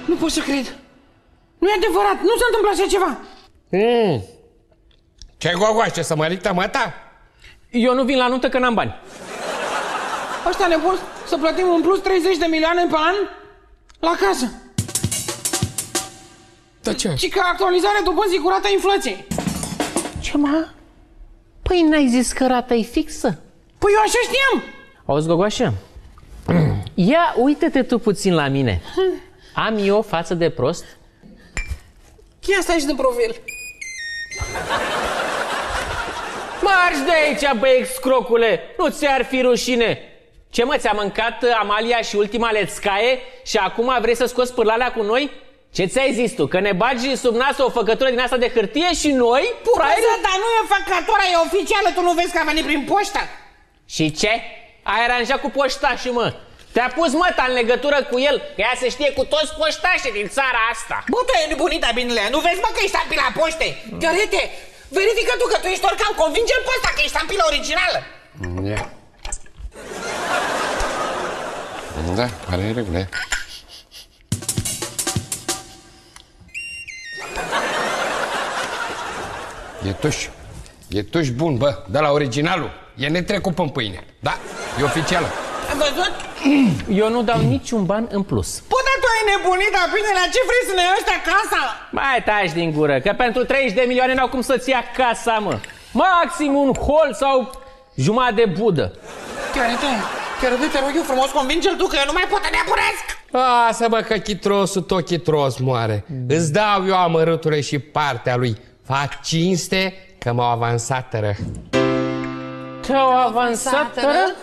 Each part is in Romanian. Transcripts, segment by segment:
Nu pot să cred. Nu e adevărat, nu se întâmplă așa ceva. Ce gogoaște, să mă ridică măta? Eu nu vin la nuntă că n-am bani. Ăștia ne pot să plătim un plus 30 de milioane pe an la casă. Da ce? Și ca actualizare dobânzii cu rata inflației. Ce, mă? Păi n-ai zis că rata e fixă? Păi eu așa știam. Auzi, gogoașă? Ia, uite-te tu puțin la mine. Am eu față de prost? Ia stai și de profil. Marș de aici, băi, excrocule! Nu ți-ar fi rușine? Ce, mă, ți-a mâncat Amalia și ultima lețcaie și acum vrei să scoți pârlalea cu noi? Ce ți-ai zis tu? Că ne bagi sub nas o făcătură din asta de hârtie și noi? Pupăză, dar nu e făcătura, e oficială, tu nu vezi că a venit prin poștă? Și ce? Ai aranjat cu poștașii, mă. Te-a pus măta în legătură cu el, că ea se știe cu toți poștașii din țara asta. Bă, tu ai nebunit, binele, nu vezi, mă, că ești stampit la poște? Gărete, verifică tu că tu ești oricam, convinge-l pe ăsta că ești stampit la originală. Da, pare în regulă. E tuș bun, bă, de la originalul. E netrecut în pâine. Da, e oficială. Ai văzut? Eu nu dau niciun ban în plus. Păi, dar tu ai nebunit, dar bine, la ce vrei să ne iei ăștia casa? Mai taci din gură, că pentru 30 de milioane n-au cum să-ți ia casa, mă. Maxim un hol sau jumătate de budă. Chiar te rog eu frumos, convinge-l tu că eu nu mai pot să nebunesc. Lasă-mă că chitrosul tot chitros moare. Îți dau eu amărâture și partea lui. Fac cinste că m-au avansat tără. Te-au avansat tără?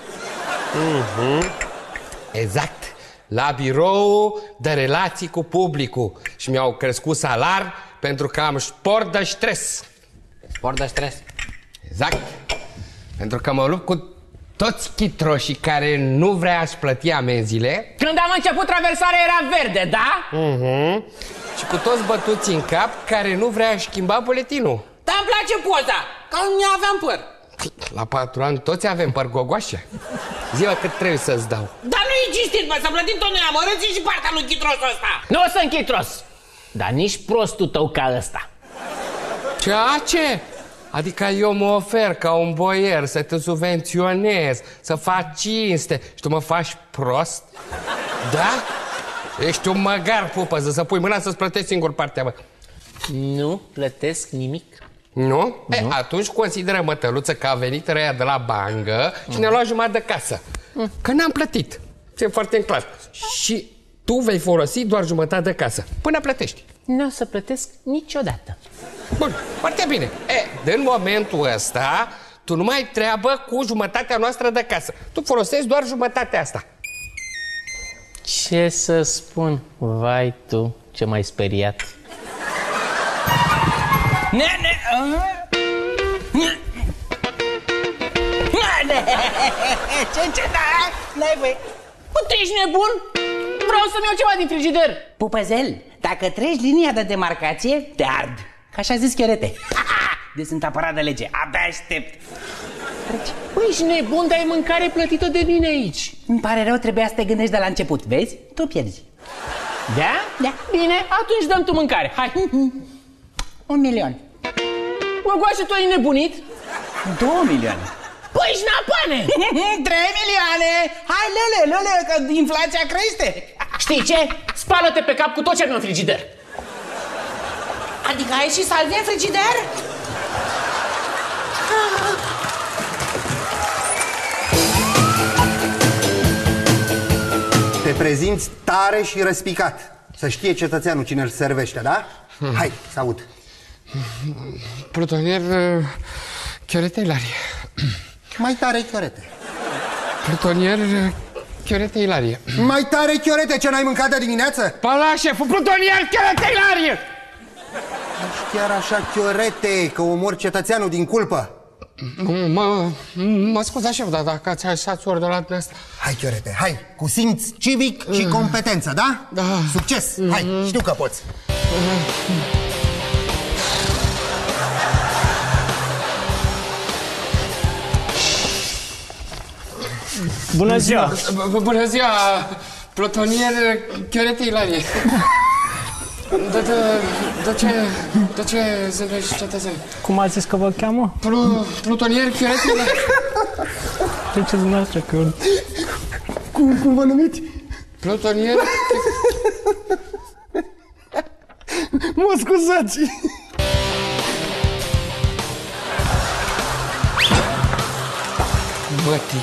Exact. La birou de relații cu publicul. Și mi-au crescut salar pentru că am sport de stres. Sport de stres? Exact. Pentru că mă lupt cu toți chitroșii care nu vrea să plăti amenziile. Când am început traversarea era verde, da? Și cu toți bătuți în cap care nu vrea să schimba buletinul. Dar îmi place poza, că nu aveam păr. La 4 ani toți avem păr, gogoașe. Zi-mă cât trebuie să-ți dau. Dar nu e cistit, mă, să plătim tot noi amărâții și partea lui chitrosul ăsta. Nu sunt chitros, dar nici prostul tău ca ăsta. Ce? Adică eu mă ofer ca un boier să te subvenționez, să fac cinste și tu mă faci prost? Da? Ești un măgar, pupăză, să pui mâna să-ți plătești singur partea, bă. Nu plătesc nimic. Nu? Atunci consideră, mătăluță, că a venit răia de la bancă și ne-a luat jumătate de casă. Că n-am plătit. E foarte clar. Și tu vei folosi doar jumătate de casă, până plătești. Nu o să plătesc niciodată. Bun, foarte bine. Din momentul ăsta, tu nu mai ai treabă cu jumătatea noastră de casă. Tu folosești doar jumătatea asta. Ce să spun? Vai tu, ce m-ai speriat. Ce, da? N-ai voie. Bă, tu ești nebun? Vreau să-mi iau ceva din frigider. Pupăzel, dacă treci linia de demarcație, te ard. Ca așa zis Chiorete. Deci sunt apărat de lege, abia aștept. Băi, ești nebun, dar ai mâncare plătită de mine aici. Îmi pare rău, trebuia să te gândești de la început, vezi? Tu pierzi. Da? Da. Bine, atunci dăm tu mâncare, hai. 1 milion. Gogoașă, tu ai nebunit? 2 milioane. Păi, șnapane! 3 milioane! Hai, lele, că inflația crește. Știi ce? Spală-te pe cap cu tot ce am în frigider. Adică ai și salvie în frigider? Te prezinți tare și răspicat. Să știe cetățeanul cine îl servește, da? Hai, să aud. Plutonier Chiorete Ilarie. Mai tare, Chiorete. Plutonier Chiorete Ilarie. Mai tare, Chiorete, ce n-ai mâncat de dimineață? Pala, șeful, plutonier Chiorete Ilarie! Ești chiar așa, Chiorete, că omori cetățeanul din culpă. Mă scuzați, șef, dar dacă ați ordonat de asta... Hai, Chiorete, hai, cu simț civic și competență, da? Da. Succes, hai, știu că poți. Bună ziua! Bună ziua, plutonier Chiorete Ilarie. De ce zâmbești, cetățeni? Cum ați zis că vă cheamă? Plutonier, chiorete? De ce dumneavoastră că... Cum vă numiți? Plutonier? Mă scuzați! Bătii.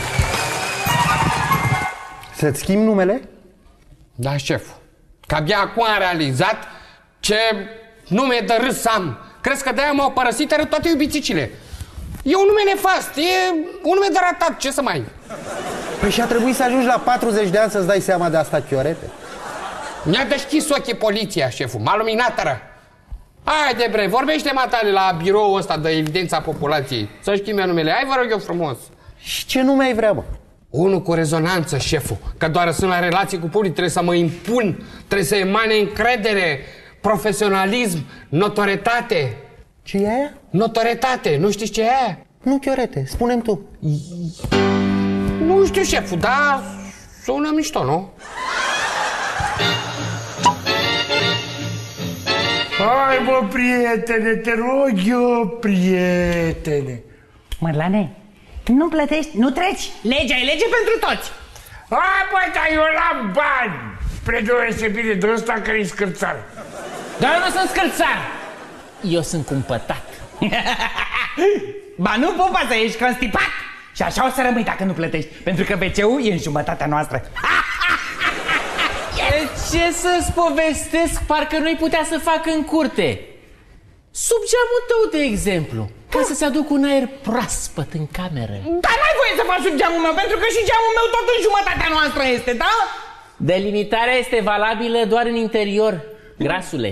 Să-ți schimbi numele? Da, șef. Că abia acum am realizat ce nume de râs am. Crezi că de-aia m-au părăsit toate iubițicile. E un nume nefast, e un nume de ratat, ce să mai... Păi și a trebuit să ajungi la 40 de ani să-ți dai seama de asta, chiorete? Mi-a deschis ochii poliția, șeful, m-a luminat. Haide, bre, vorbește matale la biroul ăsta de evidența populației. Să schimbe numele, hai vă rog eu frumos. Și ce nume ai vrea, bă? Unul cu rezonanță, șeful, că doar sunt la relații cu public, trebuie să mă impun, trebuie să emane încredere, profesionalism, notorietate. Ce e aia? Notorietate, nu știți ce e aia? Nu, chiorete, spune-mi tu. Nu știu, șeful, dar sună mișto, nu? Hai, mă, prietene, te rog eu, prietene. Mărlane, nu plătești, nu treci. Legea e lege pentru toți. Hai, băi, dar eu l-am bani. Spre deosebire de ăsta care-i scârțar. Dar eu nu sunt scârțar. Eu sunt cumpătat. Ba nu, pupa, să ești constipat. Și așa o să rămâi dacă nu plătești, pentru că WC-ul e în jumătatea noastră. Ce să-ți povestesc, parcă nu-i putea să fac în curte. Sub geamul tău, de exemplu, ca să-ți aduc un aer proaspăt în cameră. Dar n-ai voie să faci sub geamul meu, pentru că și geamul meu tot în jumătatea noastră este, da? Delimitarea este valabilă doar în interior, grasule.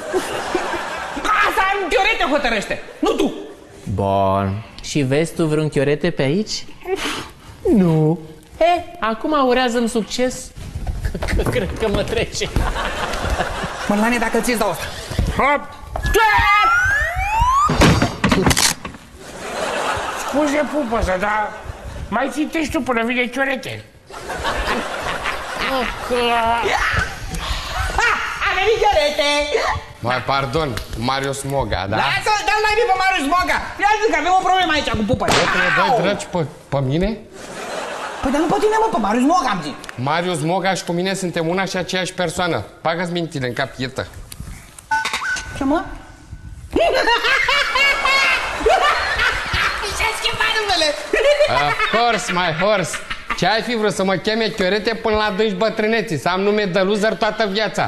Asta în chiorete hotărăște, nu tu. Bun. Și vezi tu vreun chiorete pe aici? Nu. Acum urează-mi succes. Cred că mă trece. Mărlane, dacă ți-ți dau asta. Hop! Scuze, pupăsă, dar mai citești tu până vine chiorete. A venit chiorete. Mai pardon, Marius Moga, da? Lasă-l, dă-l mai bine pe Marius Moga. Ia zic că avem o problemă aici cu pupa. Doi dragi pe mine? Păi dar nu pe tine, mă, pe Marius Moga am zis. Marius Moga și cu mine suntem una și aceeași persoană. Bagă-ți mintile în cap, ietă. Ce, mă? Și-a schimbat numele. Of course, my horse. Ce ai fi vrut să mă cheme chiorete până la adânci bătrâneții, să am nume de loser toată viața?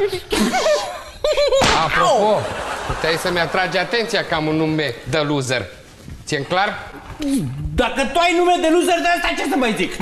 Apropo, puteai să-mi atragi atenția că am un nume de loser. Ți-e clar? Dacă tu ai nume de loser de ăsta, ce să mai zic?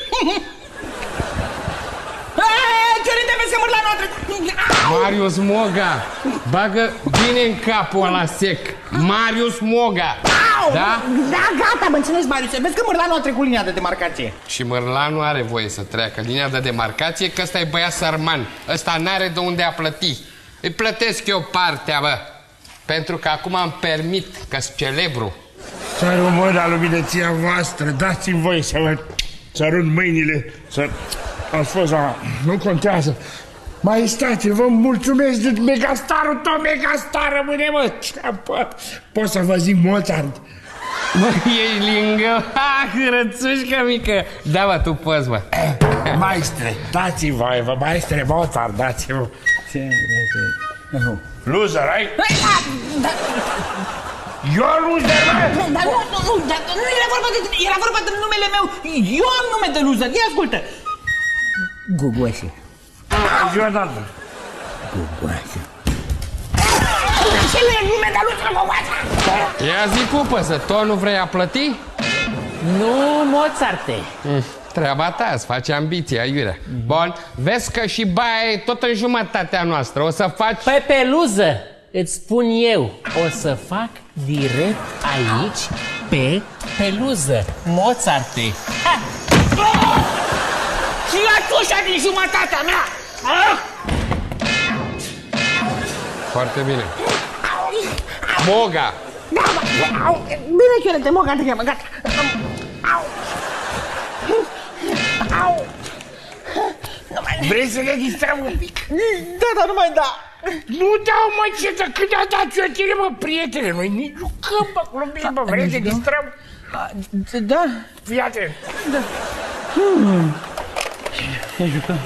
Chiorete, vezi că Mărlanu a trecut. Marius Moga. Bagă bine în capul ăla sec. Marius Moga. Da? Da, gata, mă înțelegi, Marius. Vezi că Mărlanu a trecut linia de demarcație. Și Mărlanu are voie să treacă linia de demarcație, că ăsta e băiat sărman. Ăsta n-are de unde a plăti. Îi plătesc eu partea, bă. Pentru că acum îmi permit, că-s celebru. Să-mi mâna luminăția voastră, dați-mi voie să vă sărut mâinile, să... Ați fost la... Nu contează. Maestate, vă mulțumesc de megastarul tău, megastar, rămâne, mă. Pot să vă zic Mozart. Mă, ești lingă. Ha, hărățușcă mică. Da, mă, tu poți, mă. Maestre, dați-mi voie, vă, maestre Mozart, dați-mi. Loser, ai? Eu loser, mă? Dar nu era vorba de tine, era vorba de numele meu. Eu am nume de loser, ia ascultă. Gugoase. Jonathan. Gugoase. Ce nu e nume de loser, Gugoase? Ia zi, pupăsă, tu nu vrei a plăti? Nu, Mozarte. Treaba ta, îți face ambiția, iurea. Bun, vezi că și baia e tot în jumătatea noastră. O să faci... Pe peluză, îți spun eu, o să fac direct aici, pe peluză. Mozarte. Și ia tușa din jumătatea mea! Foarte bine. Moga! Bine, chiorete, Moga, te cheamă, gata. Nu mai Vrei să ne distrăm un pic? Da, dar nu mai da. Nu dau, mă, ce, că cât a dat eu tine, mă, prietene, noi nici jucăm, mă, glumim, mă, vrei să ne distrăm? Da. Fii atent. Da. Ne jucăm.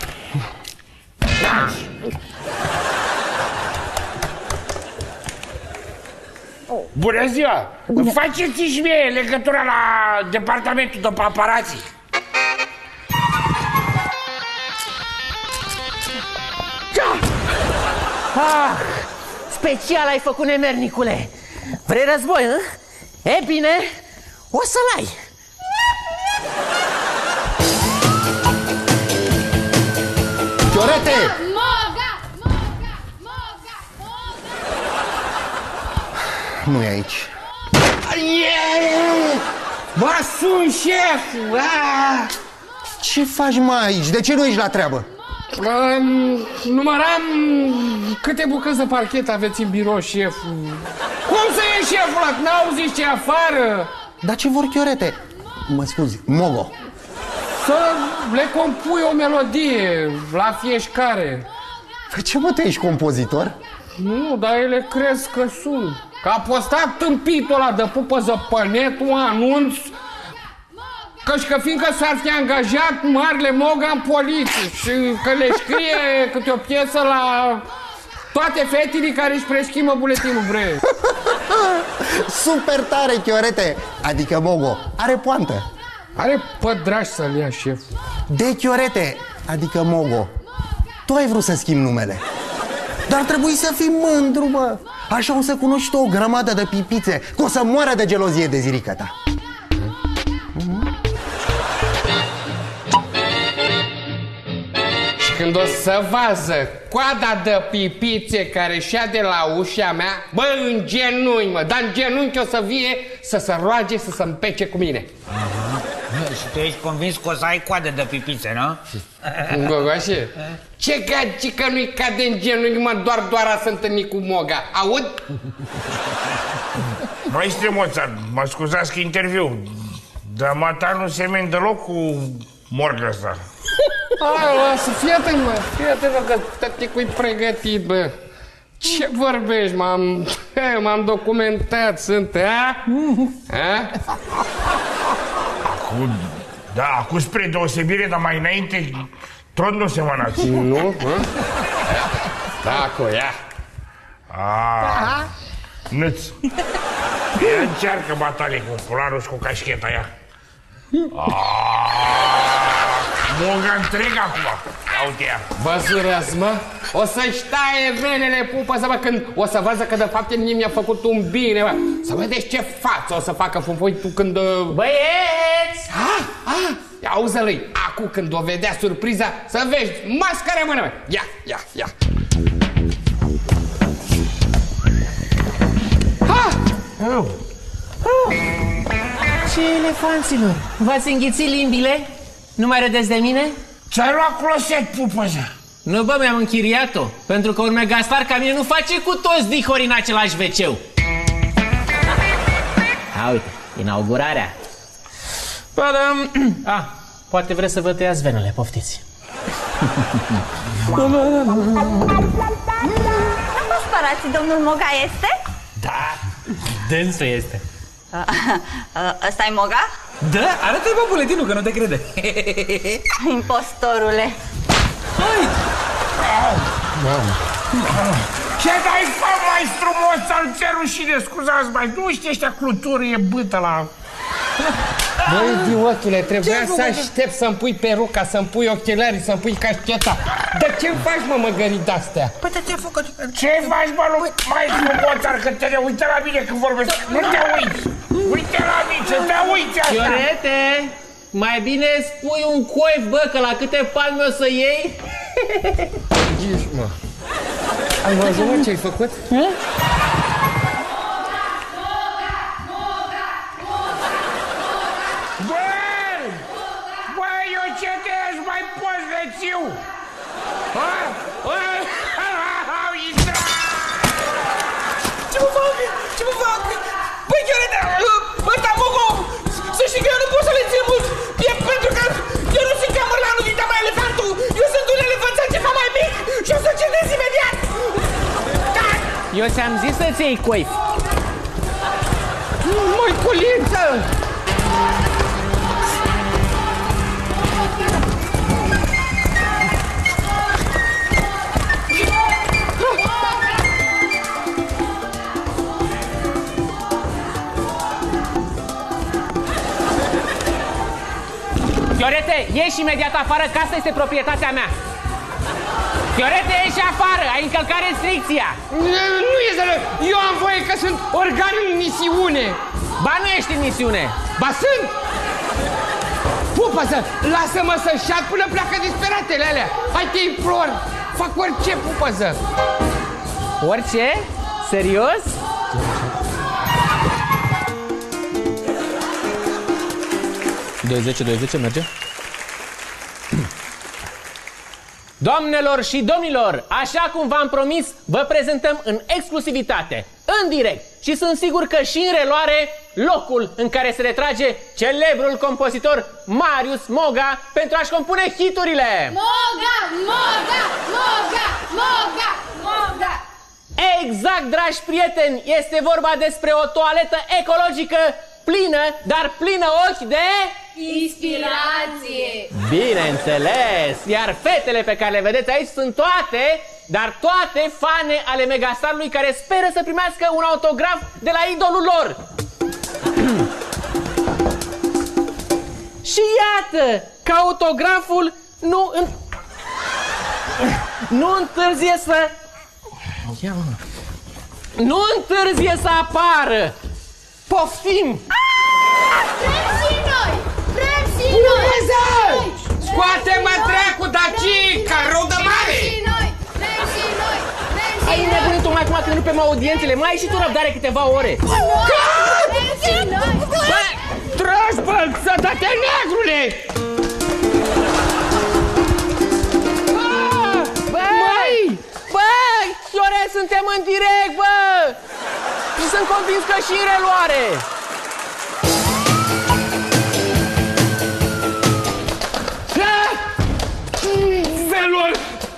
Bună ziua! Faceți și mie legătura la departamentul de paparații. Ah, special ai făcut, nemernicule. Vrei război, hă? E bine, o să-l ai. Chiorete! Nu e aici. Bă, sunt șeful! Ce faci, mă, aici? De ce nu ești la treabă? Număram câte bucăți de parchet aveți în birou, șeful. Cum să e șeful ăla? N-auziți ce afară? Dar ce vor, Chiorete? Mă scuzi, Mogo. Să le compui o melodie la fiecare. Păi ce, mă, tu ești compozitor? Nu, dar ele crezi că sunt. Că a postat tâmpitul ăla de pupă zăpănet un anunț că fiindcă s-ar fi angajat Marele Moga în poliție și că le scrie câte o piesă la toate fetele care își preschimbă buletinul, bre. Super tare, Chiorete! Adică Mogo, are poantă. Are pădrași să-l ia, șef. De Chiorete, adică Mogo, tu ai vrut să schimbi numele. Dar trebuie să fii mândru, bă. Așa o să cunoști tu o grămadă de pipițe, că o să moară de gelozie de zirica ta. Când o să vază coada de pipițe care șade la ușa mea, bă, în genunchi, mă, dar în genunchi o să vie să se roage să se împece cu mine. Și tu ești convins că o să ai coadă de pipițe, nu? Gogoașe, ce gagică nu-i cade în genunchi, mă, doar a să întâlni cu Moga, aud? Maestre Mozart, mă scuzați că interviu, dar mata nu semeni deloc cu morga asta. Hai, lasă, fii atent, mă, că tăticul-i pregătit, bă. Ce vorbești, m-am documentat, sunt, a? Acum spre deosebire, dar mai înainte, tot nu semănați. Nu? Da, cu ea. Nâț. Ea încearcă batalie cu cularul și cu cașcheta aia. Moga întreg acum. Uite ea. Văzurăți, mă? O să-și taie venele, pupă, să văd când o să văză că de fapt el mi-a făcut un bine, mă. Să vedeți ce față o să facă Funfoitul când... Băieți! Ia auză-l-i, acum când o vedea surpriza, să vezi, mască rămână, mă. Ia. Ce elefanților! V-ați înghițit limbile? Nu mai râdeți de mine? Ți-ai luat closet, pupăza. Nu, bă, mi-am închiriat-o. Pentru că un megastar ca mine nu face cu toți dihori în același WC-ul. Uite, inaugurarea. Poate vreți să vă tăiați venele, poftiți. Spărați, domnul Moga este? Da, dânsul este. Ăsta-i Moga? Da, arată-i bă buletinul, că nu te crede. Impostorule. Ce dai, fă, maestru Mozart, ți-e rușine, scuzați, mai nu știi ăștia cluturie bâtă la... Băi, idiotule, trebuia să aștept să-mi pui peruca, să-mi pui ochelarii, să-mi pui cașcheta. Dar ce-mi faci, mă, măgării de-astea? Păi te-ai făcut... Ce faci, mă, maestru Mozart, că te uite la mine când vorbesc? Nu te uiți! Uite la mine, să te uiți asta! Chiorete, mai bine spui un coif, bă, că la câte palme o să iei? Ești, mă. Ai văzut, mă, ce-ai făcut? Băi, eu ce te-aș mai poți rețiu? Au intrat! Ce mă fac? Păi, Chiorete, ăsta, Mogo, să știi că eu nu pot să le țin mult. E pentru că eu nu sunt ca mărlanul din Dama Elefantul. Eu sunt Eu ți-am zis să-ți iei coif. Măiculiță! Fiorete, ieși imediat afară, că asta este proprietatea mea. Fiorete, ieși afară, ai încălcat restricția. Nu e zălă, eu am voie că sunt organul în misiune. Ba, nu ești în misiune. Ba sunt! Pupă-să, lasă-mă să șat până pleacă disperatele alea. Hai, te implor, fac orice, pupă-să. Orice? Serios? $2.10 merge? Doamnelor și domnilor, așa cum v-am promis, vă prezentăm în exclusivitate, în direct și sunt sigur că și în reluare, locul în care se retrage celebrul compozitor Marius Moga pentru a-și compune hiturile. Moga, Moga, Moga, Moga, Moga. Exact, dragi prieteni, este vorba despre o toaletă ecologică plină, dar plină ochi de... inspirație. Bineînțeles! Iar fetele pe care le vedeți aici sunt toate, dar toate fane ale megastarului care speră să primească un autograf de la idolul lor. Și iată că autograful nu întârzie să... Nu întârzie să apară! Poftim! Vrem și noi! Vrem și noi! Scoate-mă dracu de aici, ca rău de mare! Vrem și noi! Vrem și noi! Vrem și Ai nebunit tocmai acum când rupem audiențele, mai ai și tu răbdare câteva ore. Vrem și noi! Bă, tragi, bă, să dă-te negrule! Băi, Fiore, suntem în direct, bă! Și sunt convins că și în reluare. Velor!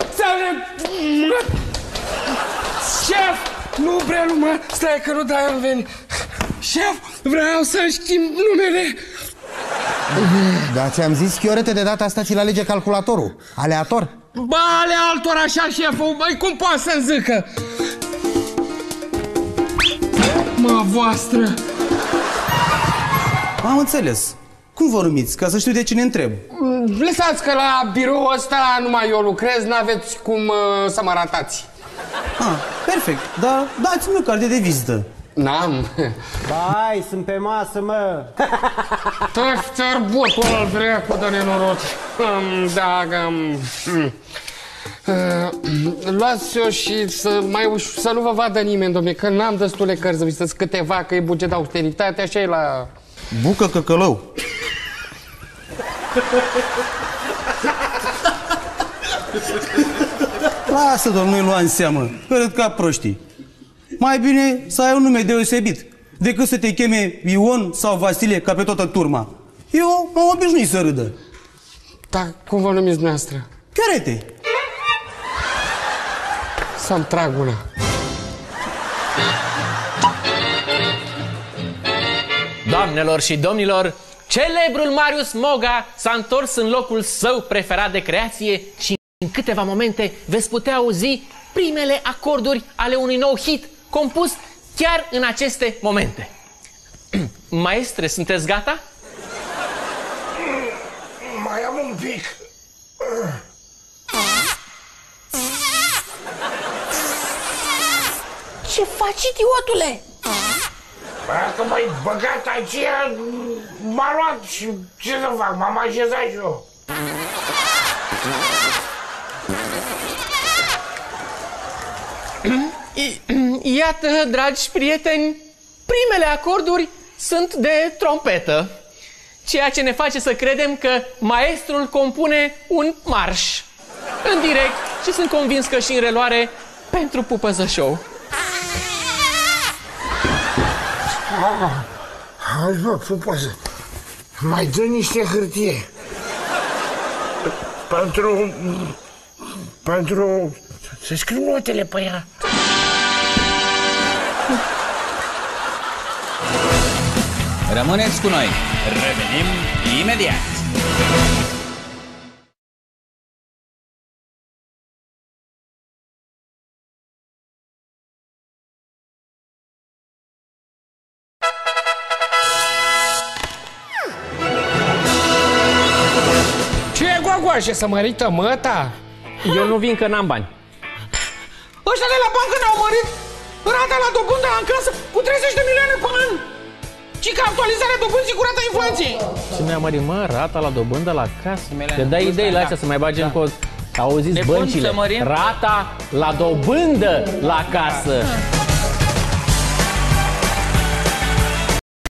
Șef! Nu vreau numai... Stai că nu de-aia am venit. Șef, vreau să-mi schimb numele. Da, ți-am zis, Chiorete, de data asta ți-l alege calculatorul. Aleator. Ba, ale altor așa, șeful, băi, cum poate să-mi zică? Mă, voastră! Am înțeles. Cum vă numiți? Ca să știu de cine întreb. Lăsați că la biroul ăsta numai eu lucrez, n-aveți cum să mă ratați. Ah, perfect. Dar dați-mi o carte de vizită. N-am. Bai, sunt pe masă, mă. Ți-ar botul ăla dracu de nenorot. Da, luați-o și să nu vă vadă nimeni, dom'le, că n-am destule cărți, vistați câteva, că e buget de austeritate, așa e la... Bucă căcălău. Lasă, domnul, nu-i lua în seamă. Cred ca proștii. Mai bine să ai un nume deosebit decât să te cheme Ion sau Vasile ca pe toată turma. Eu m-am obișnuit să râdă. Da, cum vă numiți dumneavoastră? Chiorete. Să-mi trag una. Doamnelor și domnilor, celebrul Marius Moga s-a întors în locul său preferat de creație și în câteva momente veți putea auzi primele acorduri ale unui nou hit compus chiar în aceste momente. Maestre, sunteți gata? Mai am un pic. Ce faci, idiotule? Dacă m-ai băgat aici, m-a luat și ce să fac? M-am așezat și eu. Iată, dragi prieteni, primele acorduri sunt de trompetă, ceea ce ne face să credem că maestrul compune un marș în direct și sunt convins că și în reluare pentru Pupăză Show. Hai, bă, Pupăză, mai dă niște hârtie. Pentru... să scriu notele pe ea. Rămâneți cu noi. Revenim imediat. Ce e, Gogoașe, să mărită măta? Eu nu vin că n-am bani. Ăștia de la bancă ne-au mărit rata la dobândă în casă cu 30 de milioane pe an. Și ca actualizarea dobânzii cu rata inflației. Ce ne-a mărit, mă? Rata la dobândă la casă? Te dai idei la astea să mai bagi în cod. Auziți băncile? Rata la dobândă la casă.